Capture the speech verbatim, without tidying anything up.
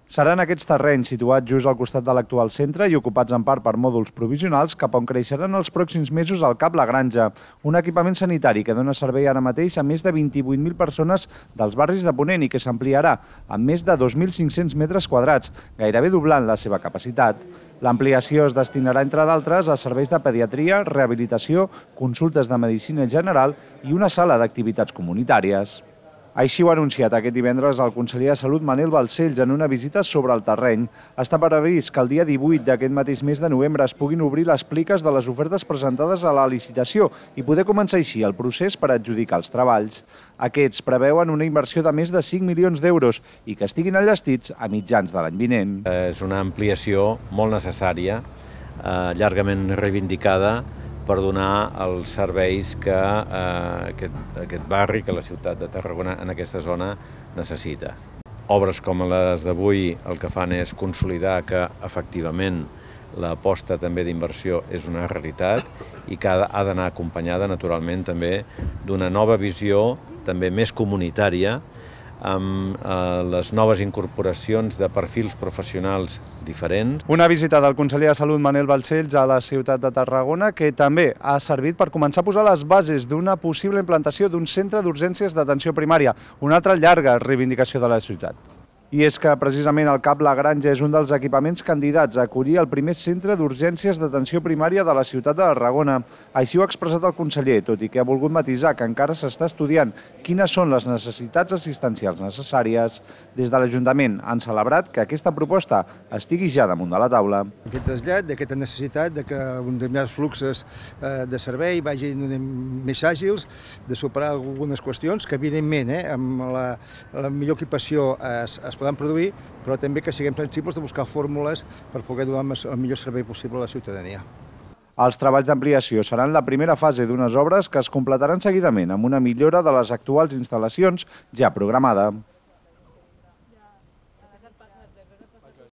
Seran aquests terrenys situats just al costat de l'actual centre i ocupats en part per mòduls provisionals cap on creixeran els pròxims mesos el Cap La Granja, un equipament sanitari que dona servei ara mateix a més de vint-i-vuit mil persones dels barris de Ponent i que s'ampliarà amb més de dos mil cinc-cents metres quadrats, gairebé doblant la seva capacitat. L'ampliació es destinarà, entre d'altres, a serveis de pediatria, rehabilitació, consultes de medicina general i una sala d'activitats comunitàries. Així ho ha anunciat aquest divendres el conseller de Salut Manel Balcells en una visita sobre el terreny. Està previst que el dia divuit d'aquest mateix mes de novembre es puguin obrir les pliques de les ofertes presentades a la licitació i poder començar així el procés per adjudicar els treballs. Aquests preveuen una inversió de més de cinc milions d'euros i que estiguin enllestits a mitjans de l'any vinent. És una ampliació molt necessària, llargament reivindicada, per donar els serveis que eh, aquest, aquest barri, que la ciutat de Tarragona en aquesta zona necessita. Obres com les d'avui el que fan és consolidar que efectivament l'aposta també d'inversió és una realitat i que ha d'anar acompanyada naturalment també d'una nova visió també més comunitària amb eh, les noves incorporacions de perfils professionals diferents. Una visita del conseller de Salut Manel Balcells a la ciutat de Tarragona que també ha servit per començar a posar les bases d'una possible implantació d'un centre d'urgències d'atenció primària, una altra llarga reivindicació de la ciutat. I és que precisament el Cap La Granja és un dels equipaments candidats a acollir el primer centre d'urgències d'atenció primària de la ciutat de Tarragona. Així ho ha expressat el conseller, tot i que ha volgut matisar que encara s'està estudiant quines són les necessitats assistencials necessàries. Des de l'Ajuntament han celebrat que aquesta proposta estigui ja damunt de la taula. Hem fet trasllat d'aquesta necessitat de que uns determinats fluxos de servei vagin més àgils, de superar algunes qüestions que, evidentment, eh, amb la, la millor equipació es, es poden produir, però també que siguem sensibles de buscar fórmules per poder donar el millor servei possible a la ciutadania. Els treballs d'ampliació seran la primera fase d'unes obres que es completaran seguidament amb una millora de les actuals instal·lacions ja programada.